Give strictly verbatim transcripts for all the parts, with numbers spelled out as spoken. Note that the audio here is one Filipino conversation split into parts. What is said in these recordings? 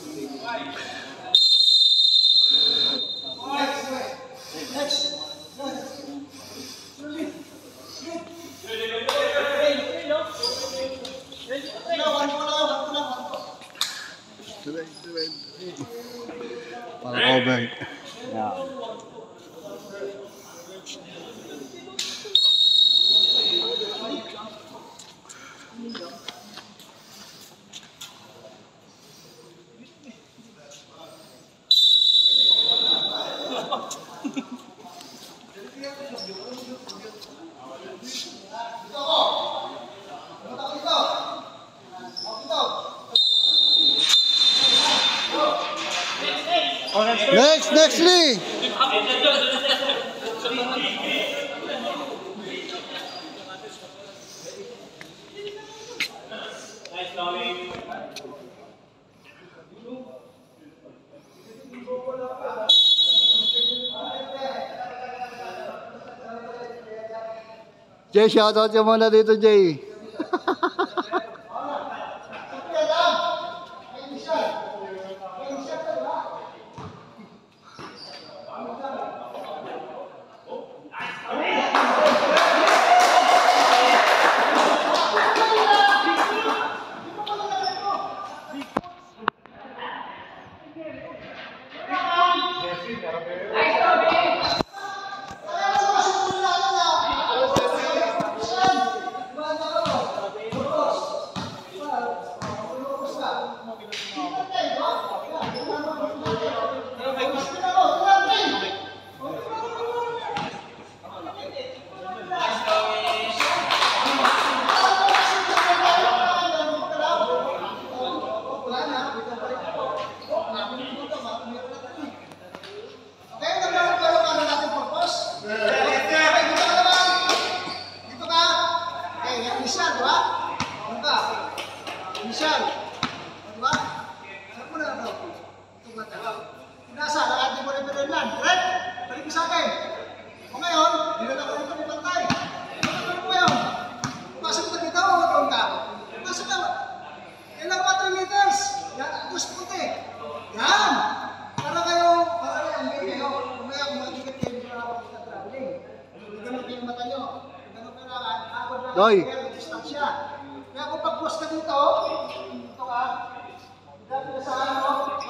Parang over. Yeah. Next, next Lee. Jay, shoutout ka muna dito, Jay. Doy. Kaya kung pag-post ka dito, dito ka, dito ka sa ano,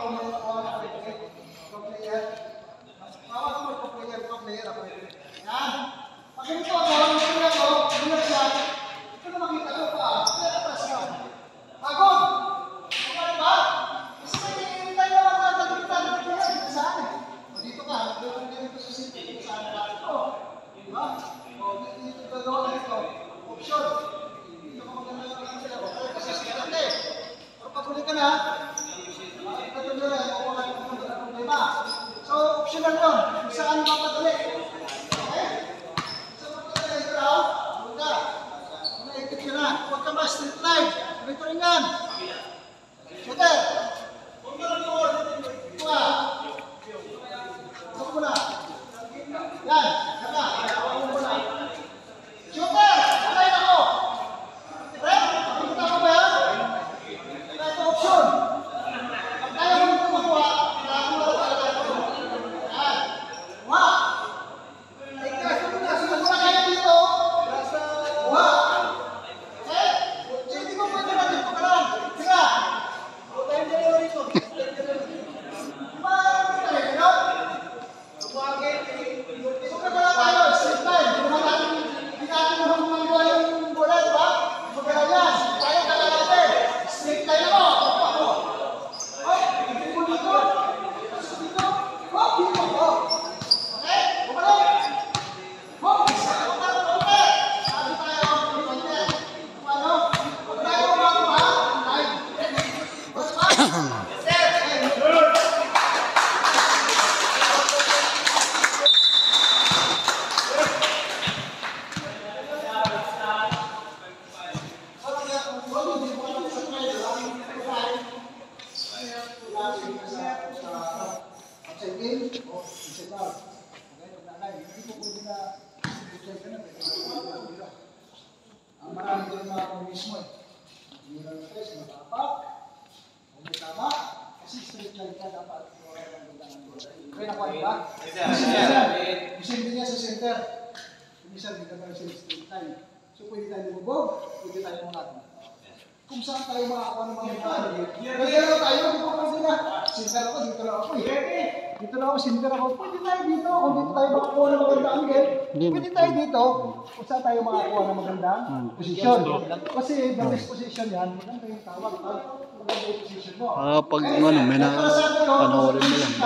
co-player, mawag mo co-player, co-player, yan. Pag ganito ako, ganito ako, ganito siya, ito na makita ko pa, kaya pa siya. Pagod! Pagod ba? Kasi may hinihintay na mga nagagalitan na kaya dito sa akin. O dito ka, nagagalitan dito sa city, sa akin natin ko. Diba? O dito ka doon, dito. Option. Dito ka maganda lang sila. Kasi sila natin. Pero pag huli ka na, ito nyo rin, o wala yung problema. So, optional yun. Kung saan mapadali. Okay? So, mapadali ito raw, huwag ka. Kung naikit ka na, huwag ka ba street line. Ito rin yan. Shooter. Ito ka. Ito mo na. Yan. Kaka. Ito mo na. Shooter! Alay na ko! Red? Nakikita ko ba yan? Ito option. Pag kaya mo ito makuha, kailangan mo talaga ito. Yan. Kuha. Kung wala kaya dito, kuha. Okay? So, hindi mo pwede natin pagkaroon. Sira. Time delivery ko. Di ba yung tayo? Ganon? So, kaya tayo. Street time. Di naman natin hindi natin mahumanggawa yung bola, di ba? Magkala yan. Tayo, kala natin. Straight line ako. Ako, ako. Oh, hindi mo dito. Gusto dito. Oh, dito ako. Okay? Bumalik. Oh, isa. Okay, okay. Sabi tayo, konti. Kung ano, kung tayo makuha, time. Basta ba? Set. Ang marami ko yung mga mismo eh. Hindi lang stress, matapak. Kung may tama, Kasi straight line ka dapat. Okay, nakuha ba? Yes, sir. Din niya sa center. Minsan, hindi ka tayo sa straight line. So, pwede tayo lumubog, pwede tayo umangat. Kung saan tayo makakuha ng mga mechanic. Kaya lang tayo, dito pa sila. Sinter ako, dito lang ako eh. Dito lang ako, sinter ako. Pwede tayo dito. Kung dito tayo makakuha ng magandang angle, pwede tayo dito. Kung saan tayo makakuha ng magandang posisyon. Kasi the best position yan, maganda yung tawag. Maganda yung position mo. Ah, pag ano, may na panoorin mo lang.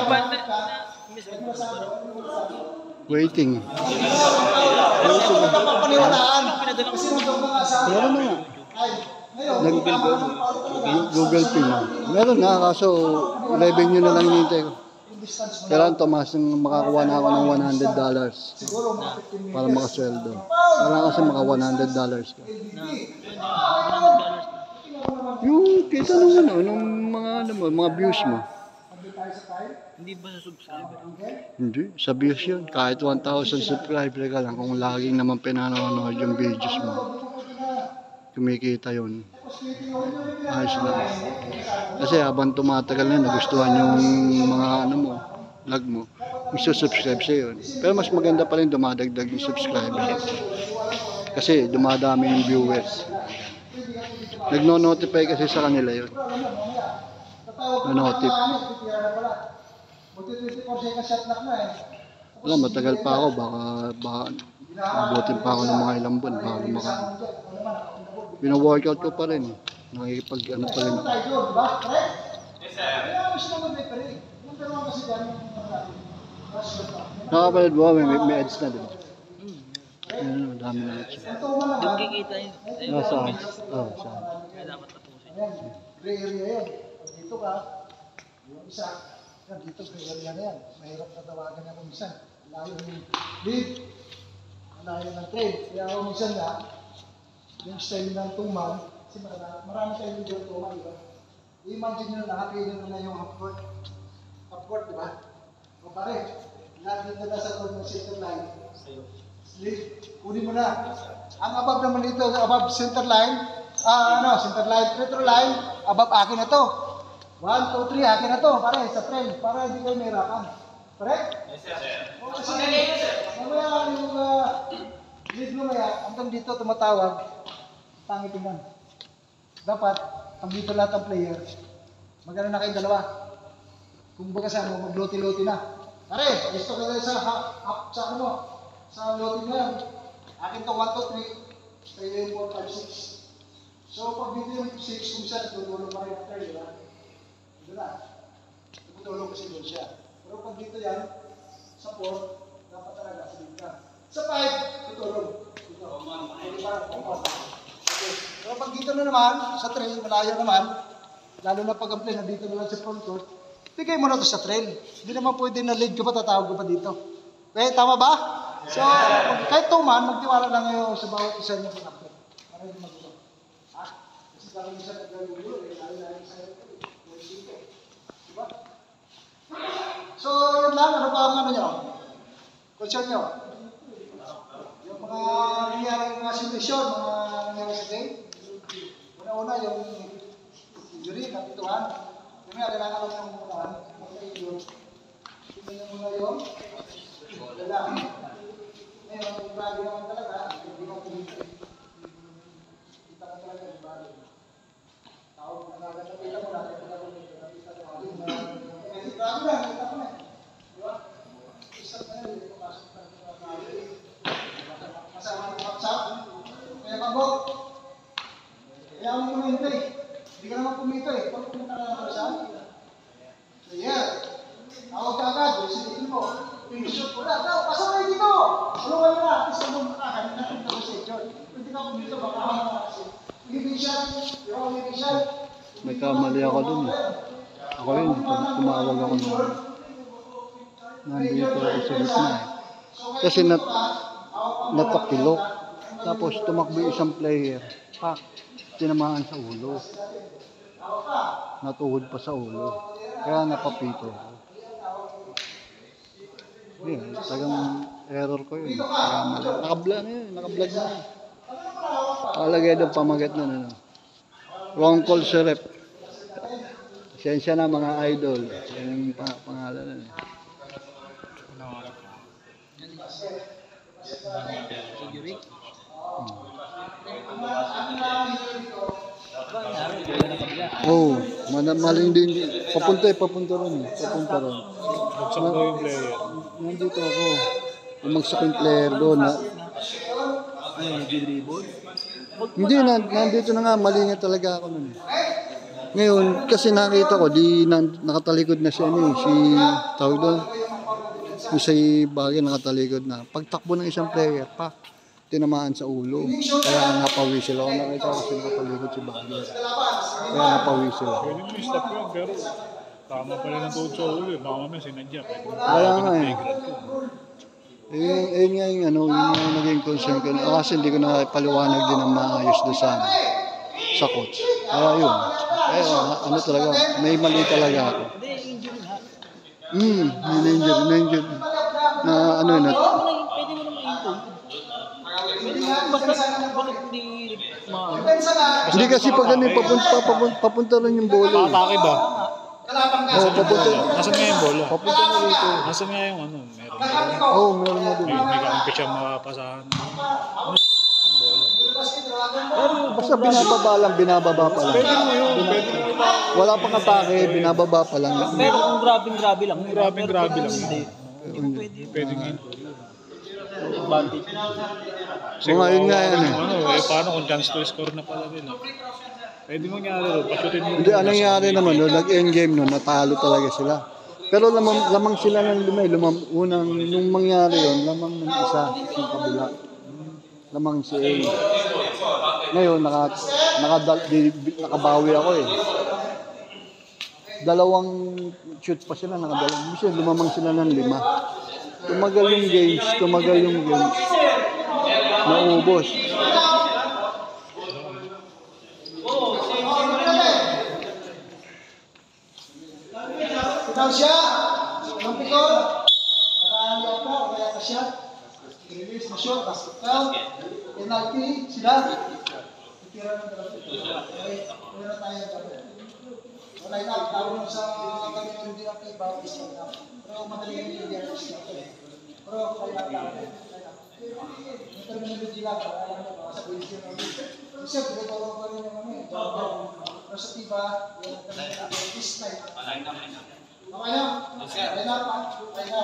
Waiting. Waiting. Ito pa paniwalaan. Kasi nandun ka nga sa... Meron na nga. Ay, ngayon, Nag Google Pay na. Meron na, kaso eleven yun na lang hinihintay ko. Kailangan Tomas, makakuha na ako ng one hundred dollars para makasweldo. Kailangan kasi maka one hundred dollars ka. Yung kita nung ano, nung mga ano mo, mga views mo. Hindi ba sa subscriber? Hindi, sa views yun. Kahit one thousand subscriber ka lang, kung laging naman pinanonood yung videos mo, kumikita yun. Ayos lang. Kasi habang tumatagal na, nagustuhan yung mga ano mo, vlog mo, magsusubscribe sa yun. Pero mas maganda pa rin dumadagdag yung subscriber. Kasi dumadami yung viewers. Nagno-notify kasi sa kanila yun. Nanotif. Wala, matagal pa ako. Baka, baka abutin pa ako ng mga ilang buwan bago maka... Bina-workout ko pa rin. Nakikipag ano pa rin. Nakapalad mo, may, may ads na din. Ayun, dami na ads. Doon kikita yun. Ah, saan? Oh, saan? Kaya dapat tapusin. Gray area yun. Pag dito ka, yung isa, yan, dito gray area na yan. Mahirap na tawagan niya kung minsan. Layo yung lead, layo ng train. Kaya kung minsan na, yung style ng tuman, kasi marami, marami tayong video tuman, di ba? I-imagine nyo na lahat, yun na yung upward. Upward, di ba? O pare, lahat dito na sa court ng center line. Lead, kunin mo na. Ang above naman dito, above center line, ah, ano, center line, retro line, above akin na to. One, two, three, akin na to, pare, sa train, para hindi kayo mahirapan. Pare? Yes, sir. O, kasi, mamaya yung uh, lead mamaya, hanggang dito tumatawag, pangit tingnan. Dapat, pag dito lahat ng player, magana na kayong dalawa. Kung baga sa ano, mag-loti-loti na. Pare, gusto ka sa, ha, ha, sa ano, sa loti mo yan. Akin to one, two, three, three, four, five, six. So, pag dito yung six, kung siya, tutulong pa rin ang third, di ba? Dito na. Tutulong kasi doon siya. Pero pag dito yan, sa four, dapat talaga, sa dito. Sa five, tutulong. Dito. Okay. Pero pag dito na naman, sa trail, malayo naman, lalo na pag ang play nandito naman sa front court, bigay mo na to sa trail. Hindi naman pwede na lead ka pa, tatawag ka pa dito. Okay, tama ba? So, kahit tuman, magtiwala lang ngayon sa bawat isa niya sa kapit. Para hindi magulo. Ha? Kasi kami isa nagkagulo, eh, lalo-lalo sa iyo. Diba? So, yun lang. Ano pa ang ano nyo? Question nyo? Yung mga nangyari, mga situasyon, mga nangyari sa day. Una-una, yung injury, kapituhan. Yung nga, kailangan lang ng unahan. Yung muna yung wala. Ngayon, kung grabe naman talaga, hindi mo kumita. Kita ka talaga, di ba? Tawag na nagkakapita mo, nakikita ko, nakikita ko. Kasi grabe lang, kita ko na. Di ba? Isang na yun, hindi ko pasok na rin. Kasama ng WhatsApp. Kaya pagod. Kaya mo kumita eh. Hindi ka naman kumita eh. Pag kumita ka naman saan? So yeah. Tawag ka agad, isipin mo. Pinishoot ko na. Pasok kayo dito! Tulungan mo na. At least kung makakalit natin ito sa ito. Hindi ka kumita, baka ako na kasi. Libisyan. Yung ako libisyan. May kamali ako dun. Ako yun, tumawag ako na. Nandito ako sa gitna eh. Kasi nat natakilok. Tapos tumakbo yung isang player. Pak, tinamaan sa ulo. Natuhod pa sa ulo. Kaya napapito ako. Yun, tagang error ko yun. Nakablog na yun, nakablog na yun. Kalagay doon pamagat na ano. Wrong call sa rep. Siyensya na mga idol. Yan yung pang- pangalan na. eh. Injury? Oo, oh, maling din. Papunta eh, papunta rin eh. Papunta rin. Bagsak daw yung player. Nandito ako. Umagsak yung player doon. Na, Ano, nag-dribble? hindi, na, nandito na nga. Mali nga talaga ako nun. Ngayon, kasi nakita ko, di na, nakatalikod na siya ano, eh, si tawag doon. Yung sa bagay nakatalikod na. Pagtakbo ng isang player, pa, tinamaan sa ulo. Kaya napawisil ako. Nakita ko siya nakatalikod si bagay. Kaya napawisil ako. Pwede mo i-stop yun, pero tama pala ng tuhod sa ulo eh. Baka mamaya sinadya. Pwede mo Kaya nga eh. pag-grab yun. Eh, eh nga yung ano, yun yung naging concern ko. Ah, kasi hindi ko na paliwanag din ang maayos doon sa, sa coach. Kaya yun. Kaya ano talaga, may mali talaga ako. Hindi, injury nga. Hmm, na-injured, na-injured. Na ano yun, na, Pwede mo na- pwede mo naman i-improve. Basta, bakit hindi ma... hindi kasi pag ano, papunta, papunta, papunta lang yung bola. eh. Atake ba? Oo, papunta. Nasaan nga yung bola? Papunta na rito. Nasaan nga yung ano? Meron. Oo, oh, meron na din. May, may kampit siya mapapasahan. Ano yung bola? Basta binababa lang, binababa pa lang. Pwede mo yun. Pwede mo yun. Wala pang atake, binababa pa lang. Pero kung grabing-grabe lang. Kung grabing-grabe lang. Hindi. Hindi mo pwede. Pwede nga yun. Advantage. Kasi Oo nga, yun nga yan eh. Ano, eh, paano kung chance to score na pala nila? Pwede mangyari ro, pasutin mo. Hindi, anong nangyari naman, no, nag-end game no, natalo talaga sila. Pero lamang, lamang sila ng lima, eh. Lumam, unang, nung mangyari yon lamang ng isa, yung kabila. Lamang si A. Ngayon, naka, naka, di, nakabawi ako eh. Dalawang shoot pa sila, nakadalawang. Kasi lumamang sila ng lima. Tumagal yung games, tumagal yung games. Naubos. Ikaw siya, ang pikon, nakahali ako, kaya ka siya, release na shot, basket count, penalty, sila, itira ng dalawang ito. Okay, wala na tayo dito. Wala na, tawag mo sa kami ng hindi natin iba, isa na. Pero madali yung hindi natin siya. Pero kaya tao, ito rin yung hindi lang, para alam mo, sa buwis yun ang kasi ito pa rin yung ano eh, pero sa tiba, yung kami ng this night. Okay na? Okay na pa? Okay na?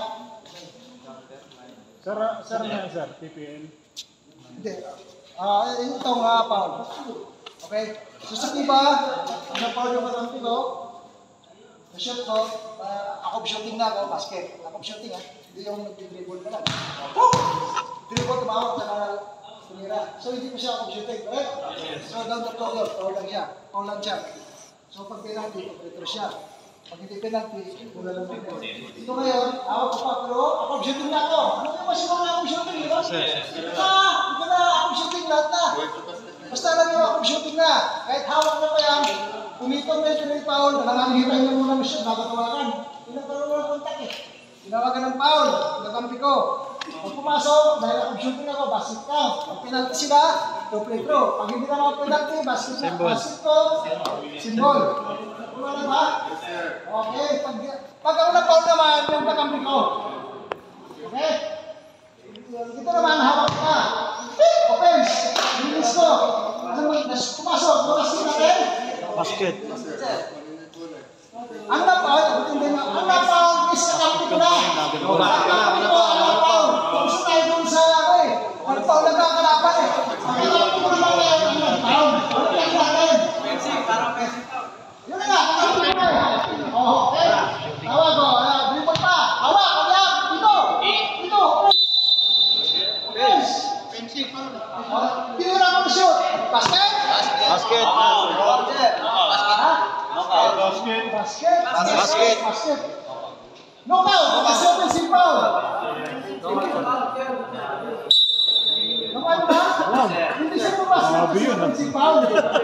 Sir, sir na sir, P P L. Hindi. Ah, ito nga pa. Okay? So sa tiba, ang foul yung matampi ko, na-shoot ko, ah, ako shooting na ako, basket. Ako shooting ha, hindi yung nag-dribble ka lang. Dribble, tumawag sa mga tumira. So hindi ko siya ako shooting, correct? So down the floor yun, foul lang siya. Foul lang siya. So pag penalty, retro siya. Pag hindi penalty, wala lang dito. Ito ngayon, awag ko pa, pero ako shooting na ako. Ano yung mas mga ako shooting, di ba? Ah, ito na, ako shooting lahat na. Basta alam nyo, ako shooting na. Kahit hawak na pa yan, pumitong na ito na yung foul, nananghitay na muna ng shoot, nakatawagan. Pinagkaroon mo ng kontak eh. Tinawagan ng foul, nagampi ko. Pag pumasok, dahil ako shooting ako, basket count. Pag penalty sila, to play through. Pag hindi na mga penalty, basket na, basket ko, symbol. Wala ba? Okay, pag, pag ako na-foul naman, yung kakampi ko. Okay? Ito naman, hawak ka. Offense, release ko. Ano mo, pumasok, bukas din natin. Basket. Ang na-foul, hindi na, ang na-foul is kakampi ko na. Ang kakampi ko, ang na-foul. Gusto tayo dun sa, ano eh, ang-foul nagkakalapan eh. Ang kakampi ko naman kaya yung na-foul. Ano yan natin? Yun na nga, kakampi ko na eh. Oh, okay. Tawag ko, dribble pa. Hawak, hawak, dito. Dito. Yes. Tinura mo shoot. Basket? Basket. Basket. Basket. Basket. Basket. Knockout. Kasi offensive foul. Knockout ba? Hindi siya pumasok. Grabe yun, ah. Offensive foul.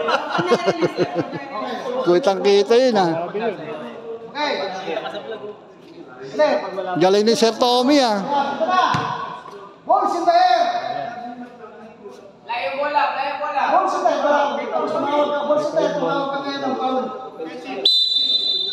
Kuitang kita yun ah. Okay. Ulit. Galing ni Sir Tommy ah. Ito na. Balls in the air. Layo bola, layo bola. Balls in the air. Balls in the air. Tumawag ka. Balls in the air. Tumawag ka ngayon ng foul.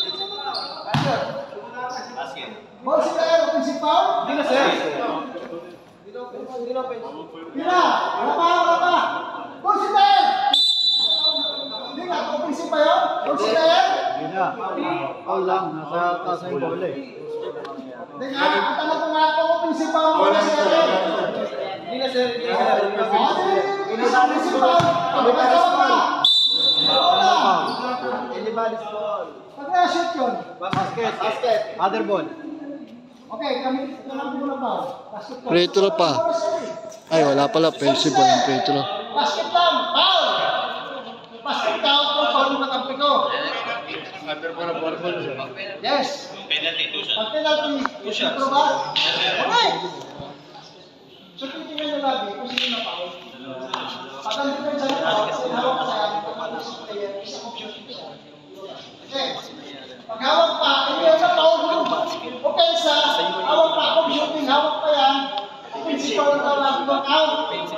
Tira! Wala pa, wala pa! Goal si Tayo! Hindi nga, open pa yun? Goal si Tayo? Hindi na. All lang. Nasa taas na yung bola eh. Hindi nga, ang tanong ko nga ako, open si Pao. Wala si Tayo. Hindi na sir. Hindi na sir. Hindi na open si Pao. Pagkakawa ka! Wala! Anybody's ball. Pag na-shoot yun. Basket. Basket. Other ball. Okay, kami ito lang muna pa. Basketball. Free throw pa. Ay, wala pala. Offensive, walang free throw. Basket lang! Foul! Basket down po, foul ng kampi ko. Yes. Pag penalty, free throw ba? Okay. So, titingnan nyo lagi kung sino na foul. Pag ang defense ay foul, hawak ka sa kapatid sa player, isang option siya. Okay. Pag hawak pa, hindi yan sa foul mo. Offensa, hawak pa, kung shooting, hawak pa yan. Offensive foul ang tawag, knock out.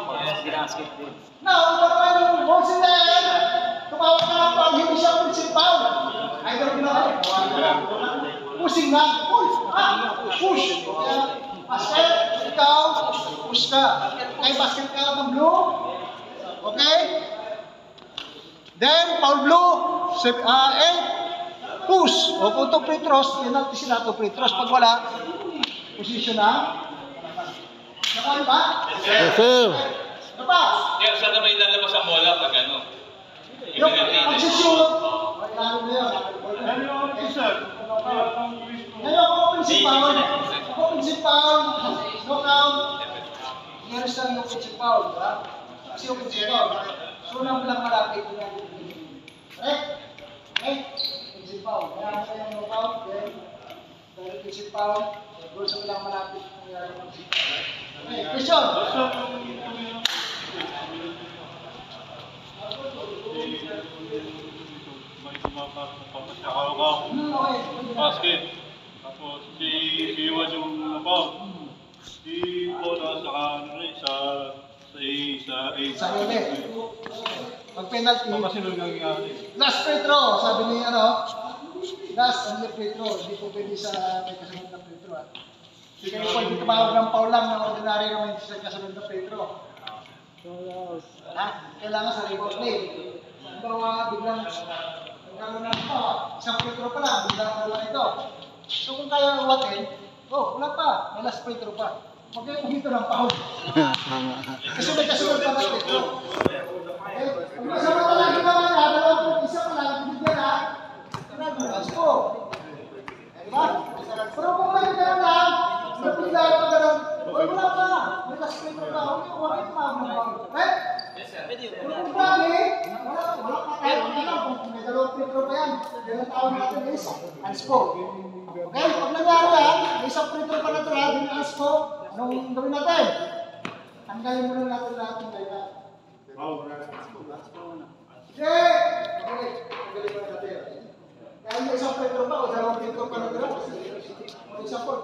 Now, kung ano yung balls in the air, tumawag ka lang foul, hindi siya offensive foul. Either na, pushing na, push, ah, push. Basket, ikaw, push ka. Okay, basket ka ng blue. Okay? Then, foul blue, uh, eight, push. O kung ito free throws, penalty sila ito free throws. Pag wala, position na. Nakawin ba? Yes, sir. Ano pa? Kaya saan naman ilalabas ang bola pag ano? Yung pagsishoot. Kailangan mo yun. Ngayon ako offensive foul. Ako offensive foul. Knockout. Nearest lang yung offensive foul. Kasi offensive foul. So, nang lang malapit. Correct? Okay? Offensive foul. Kaya mo yung knockout. Then, dahil offensive foul. Doon sa bilang malapit. Okay, question. May papasakaw ka. Basket. Tapos si Iwan yung apa. Si Bola saka ano rin sa sa sa Sa ulit. Pag penalty. Kasi nung nangyari. Last free throw, sabi ni ano, last only free throw, hindi po pwede sa may kasunod na free throw. Hindi kayo pwede tumawag ng foul lang na ordinary naman sa kasunod na free throw. Ha? Kailangan sa rebound play. Bawa biglang nagkaroon ng pa, isang free throw pa lang, biglang wala ito. So kung kaya uwatin, oh, wala pa, may last free throw pa. Huwag kayong umito ng foul. Kasi may kasunod pa na free throw. Kung kasama ka lang naman, ha, dalawang isa pa lang, bigyan ha. Nagbukas po. Diba? Pero kung may gano'n lang, napigla pa gano'n, wala pa. May last free throw pa. Huwag yung huwag yung tumawag. Right? Kung grabe, wala, wala pa tayo. Wala lang, kung may dalawang free throw pa yan, yung tawag natin is anspo. Okay? Pag nangyari yan, may isang free throw pa na ito lang, yung anspo, anong gawin natin? Tanggalin mo na natin lahat ng kaya. Okay! Okay, tanggalin mo na natin. Kaya yung isang free throw pa, o dalawang free throw pa na ito. O isang po,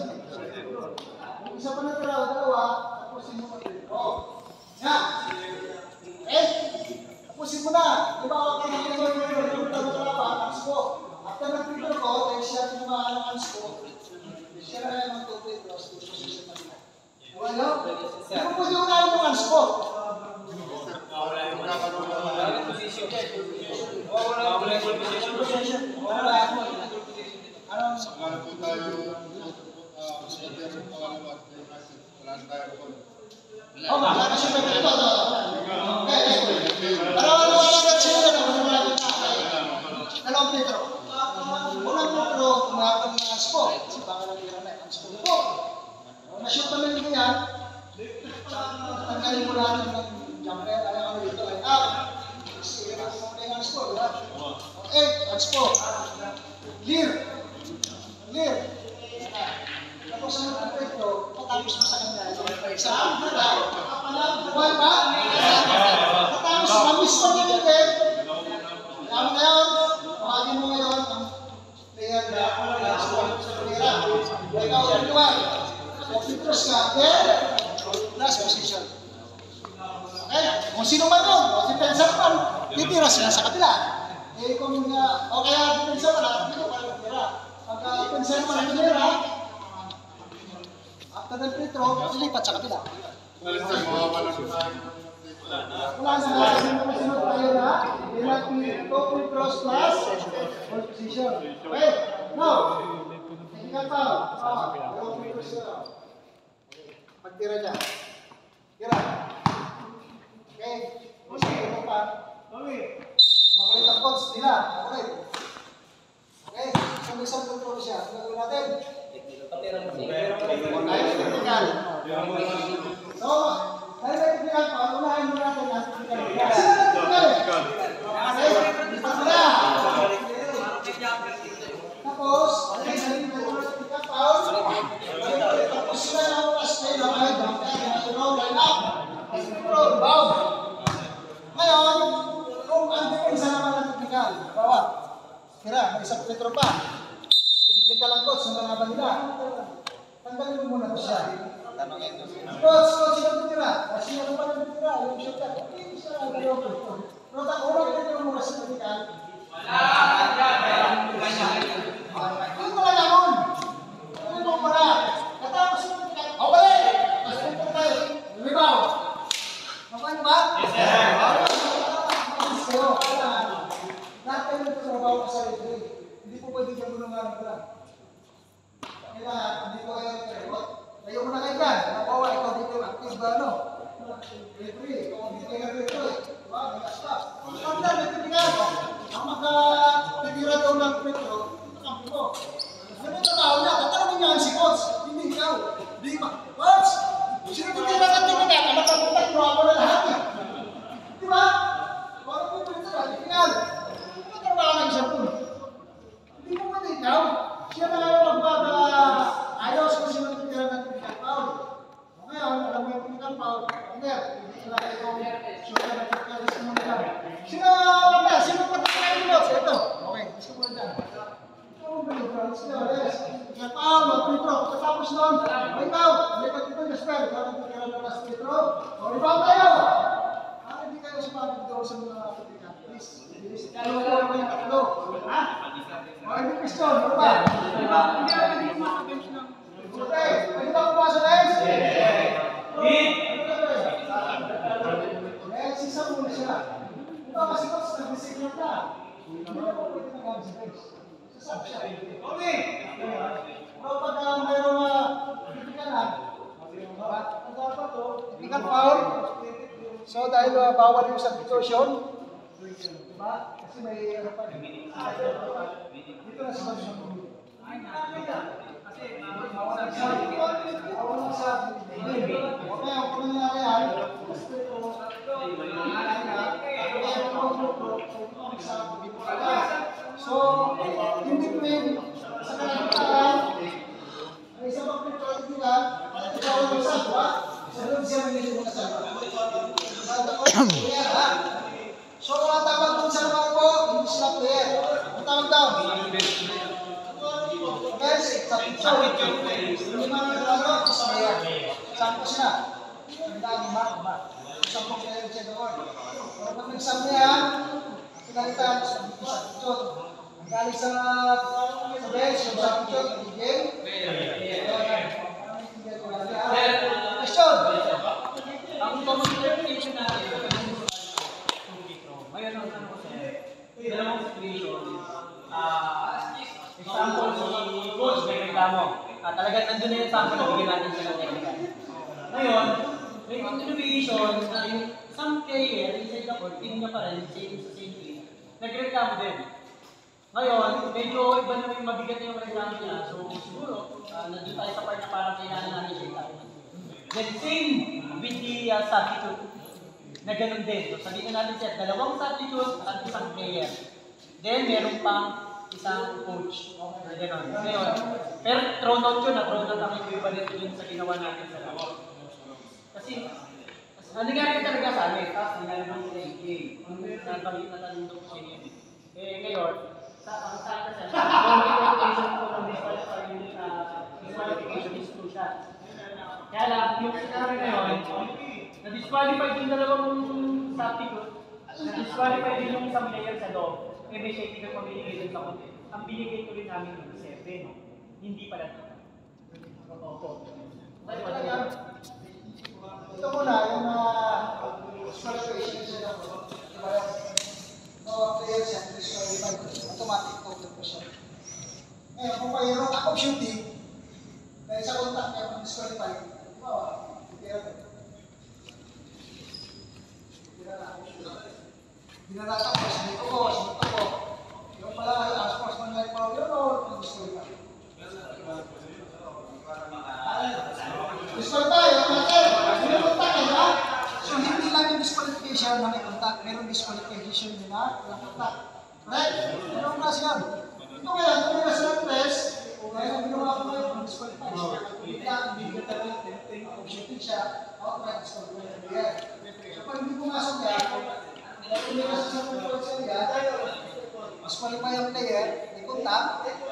isa pa na ito, dalawa, tapos yung mga free throw. Yan! Eh, tapusin mo na. Di ba ako kami yung mga yung mga pa, anspo. After nag-prepare ko, dahil siya yung mga anspo, siya na yung mga two-free throws, two position na nila. Ano? Pero pwede ko na yung anspo. Oh, magkano siya may ganito? Okay, ano, ano, ano, dalawang Petro. Unang Petro, kumakapag ng anspo. Kasi baka lang yung na anspo po. Na-shoot naman nito yan. Tanggalin mo natin ng jumper. Ano ano dito? Line up. Sige na mo na yung anspo. Okay, anspo. Clear. Clear. Tapos ang mga Petro, patapos mo sa kanya. Isa. Buwan ba? Patapos, mamis pa niya yung game. Kaya mo ngayon, pamagin mo ngayon ang player na sa pulira. Ikaw yung duwan. So, fitros ka. Then, last position. Okay? Kung sino man yun, o depensa man, titira sila sa kabila. Eh, kung uh, o kaya depensa man, dito ka titira. Pagka depensa man, titira, After ng free throw, silipat sa kabila. Wala na nga, sunod tayo na. Penalty, two free throws plus ball position. Okay, now. Technical foul. Ah, two free throws na. Pagtira niya. Tira. Okay, sige, ito pa. Makulit ang coach nila. Makulit. Okay, isang isang control siya. Ang gagawin natin. Technical. So, dahil may technical pa, unahin mo natin ang technical. Sino ang technical? Tapos, okay, sabi mo yung technical foul. Tapos sila na ang last play na kayo. Roll, line up. Roll, bow. Ngayon, kung ang depensa naman ang technical, bawa. Kira, may isang petro pa. Technical ang coach, ang kalaban nila. Tanggalin mo muna ito siya. Coach, coach, sino titira? Kasi ano pa nang titira? Yung shot ka. Hindi siya ang galaw ko. Pero ta, unang titira mo kasi technical. Hindi mo lang naman. Ano mo para? Katapos yung technical. O, balik! Mas titira tayo. Rebound. Makuha niyo ba? Yes, sir. So, lahat kayo nito sa mabaw ka sa referee. Hindi po pwede dyan mo nang lang lang. Kailangan, hindi ko kayo nagkaribot. Kayo mo na kayo dyan. Nabawa, ikaw dito active ba, no? Referee, ikaw dito kayo referee. Diba? May stop. Ikaw dyan, may titigan. Ang magka-titira daw ng petro, nakampi mo. Ano yung trabaho niya? Tatanungin niya ang si coach. Hindi ikaw. Hindi ba? Coach! Sino titira ng titigan? Ang nakapunta, kinuha mo na lahat. Diba? Kung ano po ito na, titigan. Ano trabaho ng isang pool? Hindi mo pwede ikaw. Siya na nga magpapayos kung sino titira ng technical foul. O ngayon, alam mo yung technical foul, hindi, hindi sila itong shooter na technical risk mo nila. Sino, wala, sino pa titira yung box? Ito. Okay, gusto ko dyan. Ito mo ba yung let's go, yes. Technical foul, mag-free throw. Pagkatapos nun, may foul. May pag-ito yung spell. Kaya titira ng last free throw. O, rebound tayo. Ah, hindi kayo sumabit doon sa mga technical. Please, please. Ano ko lang yung tatlo? Ha? O, hindi question, ano ba? Hindi na pwede yung mga bench ng... Okay, pwede ba kumasa na yun? Eh, sisa muna siya. Ito kasi ito, nag-designate na. Hindi na po pwede nag-gamit sa bench. Sasab siya. Okay! Pero pagka mayroong titikanan, ang dapat to, tipikan foul. So, dahil uh, bawal yung substitution, diba? Kasi may ano pa rin. Dito na sa substitution. Kasi bawal ang sabi. Bawal ang sabi. Okay, ang kung nangyari yan, so, in between, sa kalangitan, may isang pagpipalitan, bawal ang sabi. Sa doon siya may nilito na sabi. So, ang tawag kong sa naman po, hindi sila player. Ang tawag daw? Yes, sa picture. Hindi mga nalaro, is player. Sampo sila. Ang dami, ma, ma. Sampo player siya doon. Pero pag nagsam niya yan, pinalitan, sa picture. Ang galing sa bench, sa picture, game. Question! Ang pamag-clarification natin, ngayon ang tanong ko sa'yo, dalawang situation, ah, example, si coach may reklamo, ah, talagang nandun na yung sample na bigyan natin siya ng technical. Ngayon, may continuation na yung some player inside the court, team niya pa rin, same sa same team, nagreklamo din. Ngayon, medyo iba na yung mabigat na yung reklamo niya, so siguro, uh, nandun tayo sa part na parang kailangan natin siya itapunan. Then same with the uh, substitute, na ganun din. So sabihin natin siya, dalawang substitute at isang player. Then meron pang isang coach na ganun. Ngayon, pero thrown out yun, na thrown out ang equivalent yun sa ginawa natin sa laro. Kasi, ano nga talaga sa amin, tapos nilalabang sila yung game. Nabangit na tanong ko sa inyo. Eh ngayon, sa ang sa akin sa qualification ko ng disqualification is two shots. Kaya lang, yung sinabi ngayon, na-disqualified yung dalawang substitute, na-disqualified din yung isang player sa loob. Eh may safety na pamiligay dun sa konti. Ang binigay ko rin namin yung seven, no? Hindi pala ito. Opo. Ito talaga. Ito muna, yung uh, disqualification siya na po. Diba yung no player siya, disqualified. Automatic total po siya. Ngayon, kung mayroong act of shooting, dahil sa contact niya, kung disqualified, di ba, tira ko. Tira na ako. Binarata ko, sinito ko, sinito ko. Yung pala kayo, as sportsman like power, yun o, disqualified. Disqualified, yung natin, may contact eh, ha? So, hindi lang yung disqualification na may contact, meron disqualification din na walang contact. Right? Ano ang klase yan? Ito kaya, kung may nasa ng press, kaya nang ginawa ko ngayon, kung disqualified siya, hindi ka, hindi ka talaga, kung shooting siya, outright disqualified. So, pag hindi pumasok yan, kung may nasa ng press yan, disqualify ang player, may contact,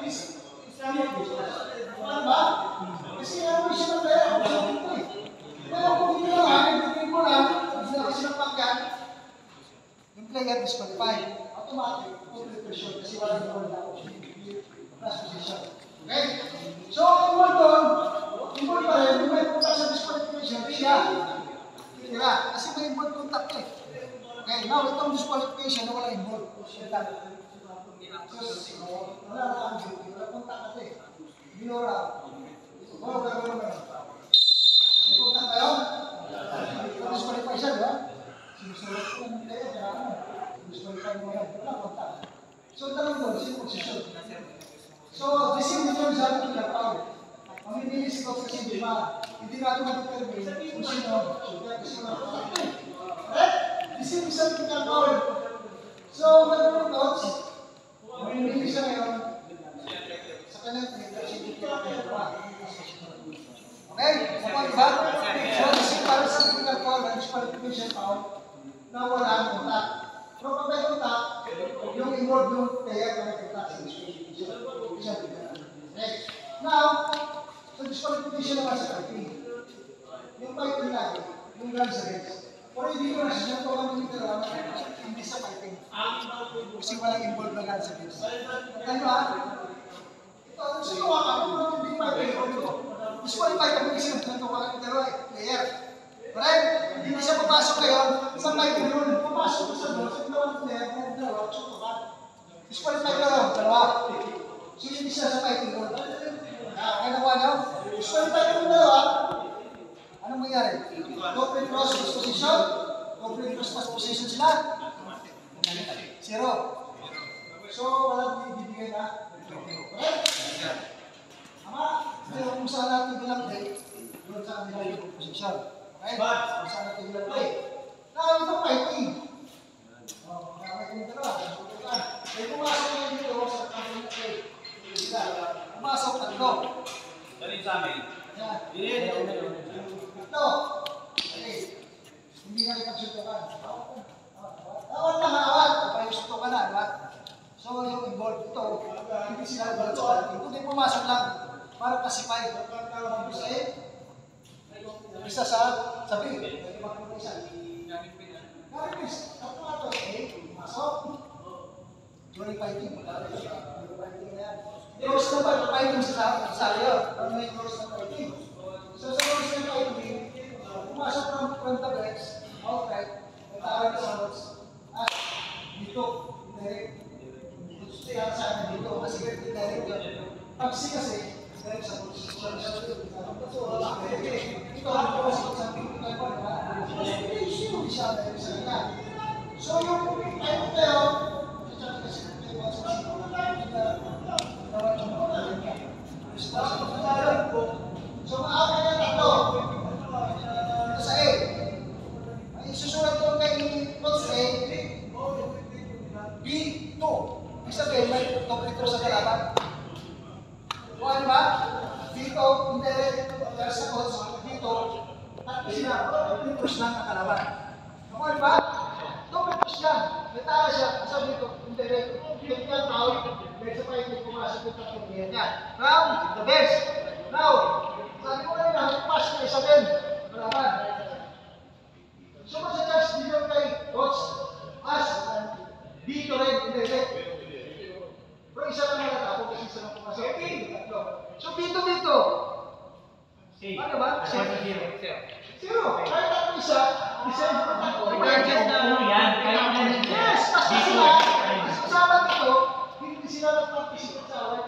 diba? Kasi ano siya ng player, kung shooting ko eh. Kaya kung hindi lang, hindi mo lang, hindi lang kasi ng pagkan, yung player disqualified. Automatic, complete pressure kasi wala na wala ako. Last position. Okay? So, involved doon, involved pa rin, yung may contact sa disqualification, siya. Tira, kasi may involved contact eh. Okay, now itong disqualification na wala involved. Siya lang. So, wala na ang duty, wala contact natin. Binora. Wala, wala, wala, wala. May contact tayo? Disqualify siya, di ba? Sinusulat ko yung player, kaya ano? Disqualify mo yan, wala contact. So, tanong doon, sino position? So, the same difference sa ating pinag-power. Mamimili si Coach kasi di ba, hindi natin mag-determine kung sino, kaya kasi wala contact. Right? The same sa ating pinag-power. So, nagkaroon Coach, mamimili siya ngayon sa kanyang pinag-determine pinag-power. Okay? Kapag ba? So, the same para sa ating pinag-power, disqualification power, na wala ang contact. Pero pag may contact, yung involved yung player na may contact sa disqualification. Okay. Now, sa disqualification naman sa fighting, yung fighting lagi, yung guns against. Pero hindi ko na siya ito kami nito lang, hindi sa fighting. Kasi walang involved na guns against. Kaya ba? Ito, sa gawa ka, kung hindi fighting, disqualified kami kasi nito walang player. Right? Hindi siya papasok ngayon sa fighting rule. Papasok sa doon, sa dalawang player, kung dalawa, so pa. Disqualified ka lang, dalawa. So, hindi siya sa fighting rule. Kaya nakuha niyo? Disqualified ka lang dalawa. Anong mangyari? Complete cross position? Complete cross position sila? Zero. So, walang bibigay na. Right? Tama? Pero kung saan natin bilang play, doon sa kanila yung position. Okay? Kung saan natin bilang play. Now, itong fighting. O, fighting dalawa. May pumasok ngayon dito sa kanila play. Pumasok tatlo. Dali sa amin. Yan. Tatlo. Okay. Hindi na ipagsuntukan. Tawad lang, awad. Ipagsuntukan na, diba? So, yung involved ito, hindi sila involved sa fighting. Kundi pumasok lang para pacify. Ibig sabihin, isa sa sabi. Ibang isa. Garibis. Tatlo na ito. Okay. Pumasok. During fighting. During fighting na yan. Cross na ba? Fighting sa saryo. Ano may cross na fighting? So, sa cross na fighting, pumasok ng front of legs, outright, natawag sa notes, at dito, direct. Kaya sa akin dito, kasi direct yun. Pagsi kasi, direct sa notes. Ito, ano ko kasi sa pinto ko, hindi siya direct sa kanya. So, yung fighting tayo, kasi so, maawa niya tatlo. Ito sa A. Ay, susulat ko kay Coach A, B two. Ibig sabihin, may complete ko sa kalaban. Kung ano ba? Dito, indirect, kaya sa Coach, dito, at sila, complete ko lang ang kalaban. Kung ano ba? Complete ko lang. May tala siya, sabi dito, indirect, technical foul, dahil sa pahitig pumasok yung tatlong player niya. Now, the best. Now, sabi ko kanina, may pass na isa din. Malaman. So, sa judge, dito kay Coach, as dito rin, indirect. Pero isa lang natatapos kasi isa lang pumasok. Tatlo. So, dito, dito. Ano ba? Zero, zero. Zero. Kahit ako isa, isa yung ako. Regardless na ano yan, kahit ano yan. Yes! Kasi sila, kasi kasama nito, hindi sila nag-participate sa away.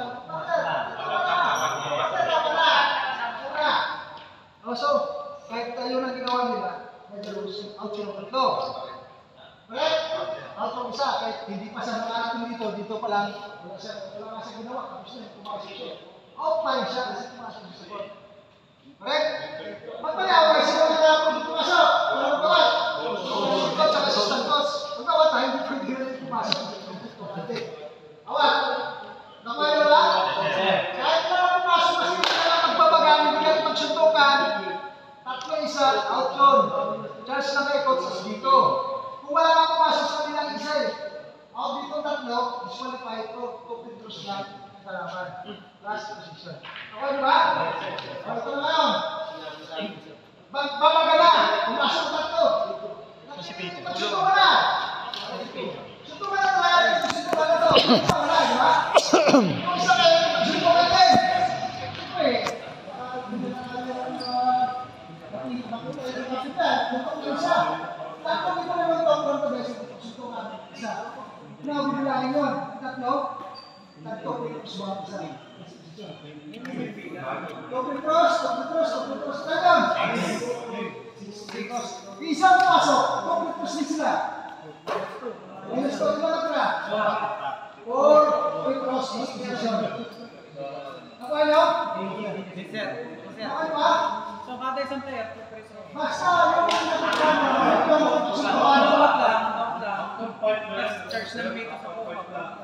Oh, so, kahit tayo na ginawa nila, medyo out yung tatlo. Correct? Out yung isa, kahit hindi pa siya nakarating dito, dito pa lang, wala siya, wala nga siya ginawa, tapos na yung pumasok siya. Out pa rin siya kasi pumasok siya sa court. Correct? Ba't ba niya, sila na nga po dito pumasok? Wala mo kawat? Coach at assistant coach. Kung kawat tayo, hindi pwede rin pumasok. Awat! Nakuha nyo ba? Kahit na pumasok kasi kaya magbabagaan, hindi kayo magsuntukan, tatlo isa, out yun. Charge na kayo, coaches dito. Kung wala nga pumasok sa kanilang isa eh, out dito tatlo, disqualify ito, open cross na, kalaman. Last position. Okay di ba? O, ito na ngayon. Babagala, pumasok ang tatlo. Nagsunto ka na. Sunto ka na ba? Sunto ka na to. Sunto ka na, di ba? Kung isa kayo, sunto ka din. Ito eh. Tapos ito naman ito ang pronto guys. Sunto ka na. Isa. Nabubilangin yun. Tatlo. Tatlo. Subuhan isa. Open cross, open cross, open cross. Tagang. Isang pasok. Open cross din sila. Minus ko, di ba natira? Or, open cross, disposition. Nakuha nyo? Nakuha ba? So, kada isang player, Basta, yung nakakana. out lang, out lang. Charge ng bait sa kuha.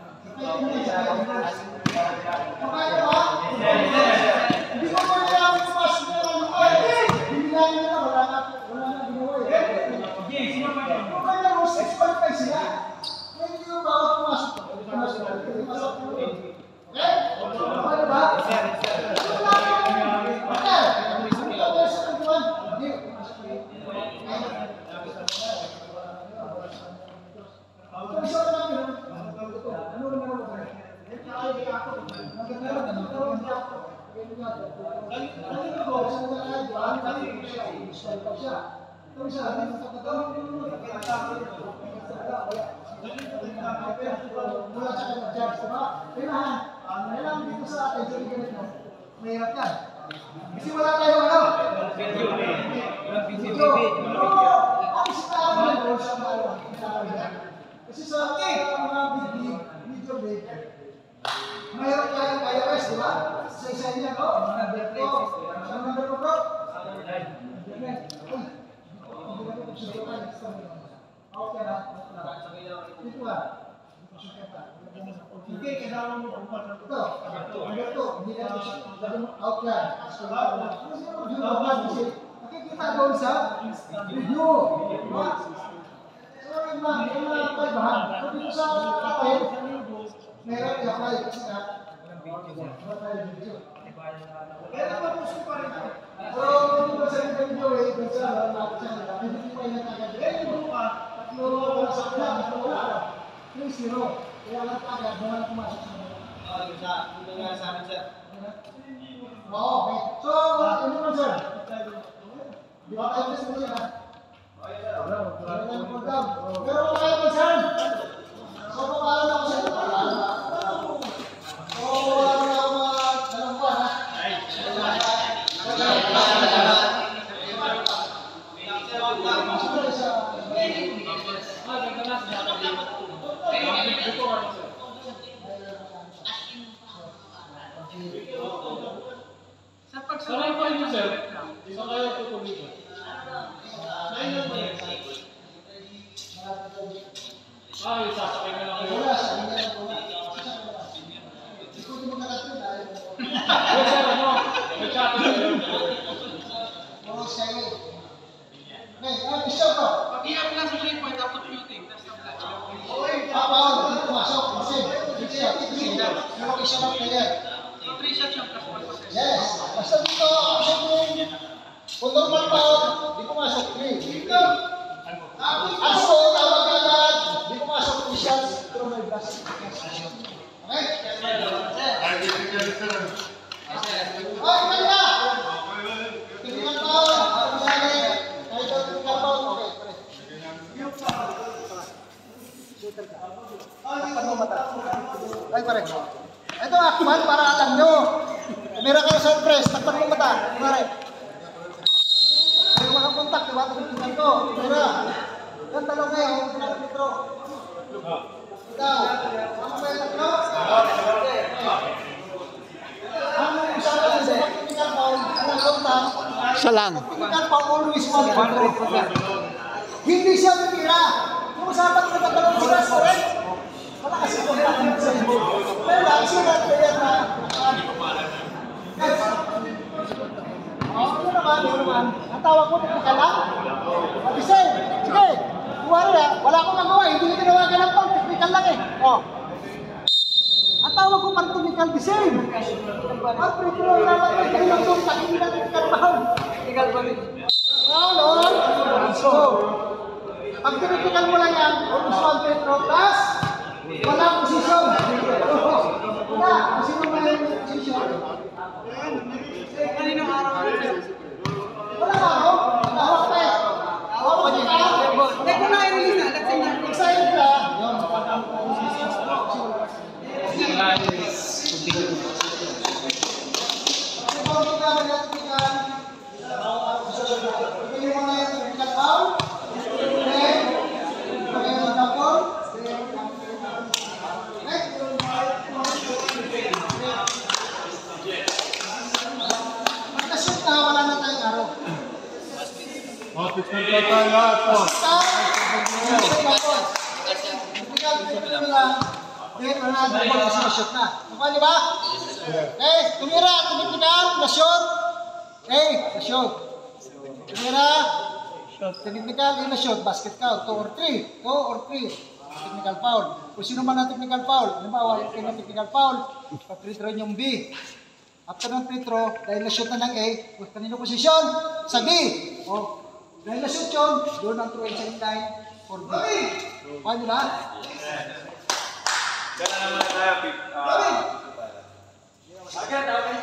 Nakuha ba? Hindi ko pa nila ang pumasok na lang. Binilangan na, wala na, wala na ginawa eh. Okay, sino ba yun? Kung kaya mo, six qualify sila. Kaya hindi yung bawat pumasok. Pumasok na. Pumasok na. Okay? Ano ba? Ito lang yung... Okay. Ito tayo sa kagawin. Hindi. Ito isa ka lang yun. Ano naman ako ba? Magandang magandang ako. Ito isa, hindi mo kakatawin mo. Mula sa kanya-judge, diba? Kailangan, kailangan dito sa atin, sa ligalit mo, mahirap yan. Kasi wala tayo ano? Video. Oo! Ang isa tayo mo ito, sa mga kasi sa akin, ang mga video, video big, mahirap tayo I R S, diba? Sa isa niya, no? Number ko. Ang number ko, bro? Okay na. Dito ka. Hindi, kailangan mo ito. Number two. Hindi ka out yan. Nakikita doon sa video. So, yung mga yung mga kaibahan. Kung dito sa kapay, meron i-apply kasi na wala tayo video. Kaya naman puso pa rin. Pero kung ba sa video eh, kung sa lahat siya, hindi pa yung nagagad. Eh, yung mga tatlo, wala sa kanya, tatlo wala. three zero. Kaya lang agad, wala pumasok sa mga. Oo, yung sa, yung nga sa amin, sir. Oo, okay. So, ano naman sir? Di ba tayo sa mga ha? Wala lang po daw. Pero wala kayo concern. So, papalan ako sa ito. Oo, wala na ako mga dalawang buwan ha. Sa pagsalay ko yun, sir. Isa kayo tutuloy ko. Ay, sasakay na lang kayo. Wala, sabi nga lang po. Ikaw di mo nakatid dahil. Yes, sir, ano? May chat kayo. Oo, sige. Okay, ah, Mister ko. Pag-iyak lang sa three point after shooting. That's the plan. Ah, bawal ka na pumasok. Kasi, kasi, kasi, pero isa lang player. So, three shots yung plus one possession. Yes. Basta dito, ako kung kung normal pa, di pumasok. Dito, ako, tawag agad, di pumasok three shots, pero may blast. Okay? Ay, kanya! pare. Ito, akman para alam nyo. Tumira kayo sa press, takpan mo mata. Pare. May mga kontak, diba? Tumitigan ko. Tumira. Yan, talo kayo. Petro. Ikaw. Ano ba yung tatlo? Ano yung isa ka sa technical foul? Anong kontak? Isa lang. Technical foul always one control. Hindi siya tumira. Yung usapan ko nagkaroon sila sa red. Wala kasi kontak ng sa iyo. Pero lang sila player na oh, ano naman, ano naman. Ang tawag ko, technical lang. Abisay, sige. Kuwari na, wala akong magawa. Hindi ko tinawagan ng pang, technical lang eh. Oh. Ang tawag ko parang technical the same. Ang pre-pro naman ay kailang doon sa hindi na technical foul. Technical foul. Foul on. So, pag technical mo lang yan, almost one pre-pro plus, walang posisyon. Wala, kasi naman yung posisyon. Kaninong araw na siya? Wala ka, no? Nakahawak pa eh. Hawak pa niya. Hindi ko na i-release na. Let's say na. Excited ka. Nakashoot na, wala na tayong araw. Office na tayo lahat po. Di ba? Eh, tumira, tinitigan, na-shoot. Eh, na-shoot. Tumira, tinitigan, eh, na-shoot. Basket count, two or three. two or three. Technical foul. Kung sino man ang technical foul, halimbawa, yung kayo ng technical foul, pa-free throw yung B. After ng free throw, dahil na-shoot na ng A, kung kanino posisyon? Sa B. O, dahil na-shoot yun, doon ang throw inside line for B. Paano ba? Kaya naman tayo,